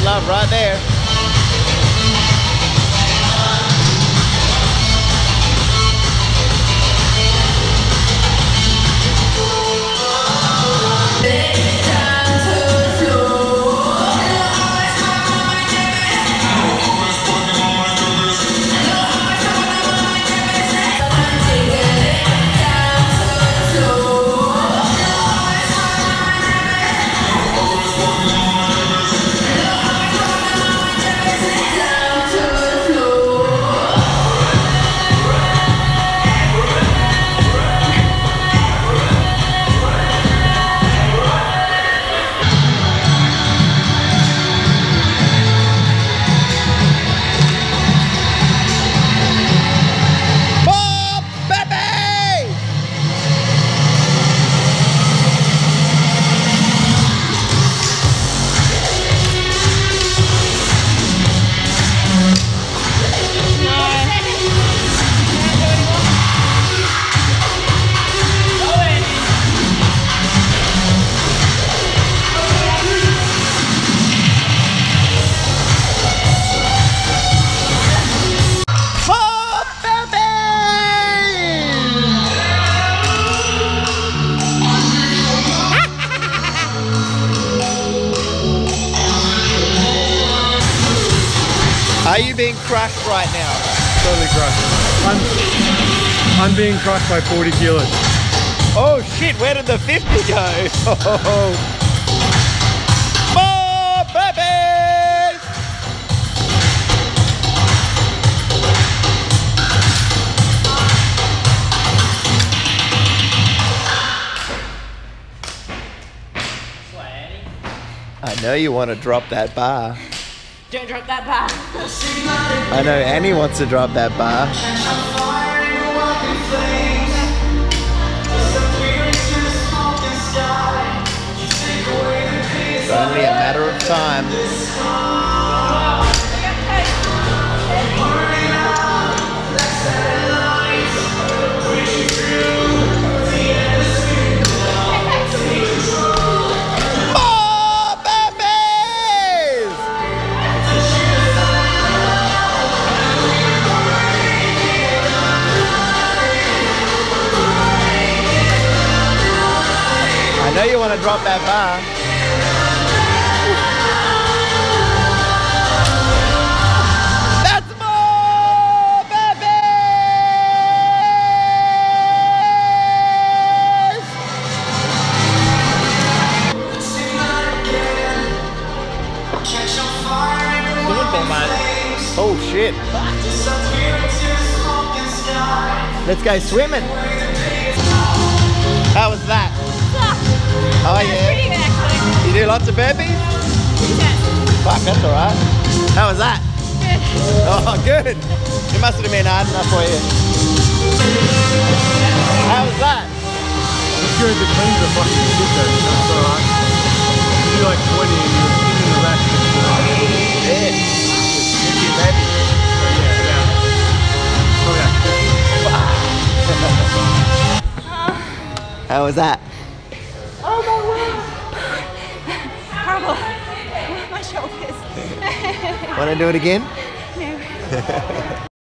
love right there. Are you being crushed right now? Totally crushed. I'm being crushed by 40 kilos. Oh shit, where did the 50 go? More babies! I know you want to drop that bar. Don't drop that bar. I know Annie wants to drop that bar. It's only a matter of time. I know you want to drop that bar. That's more babies! Oh shit. Let's go swimming. How was that? Oh yeah. Pretty good actually. You do lots of burpees? Yes. Fuck, that's alright. How was that? Good. Oh, good. It must have been hard enough for you. How was that? It's good, the cleans are fucking shit though. That's alright. You do like 20 and you're in the back. Yeah. 50 baby. How was that? Oh my word. Horrible. My shoulders. Want to do it again? No.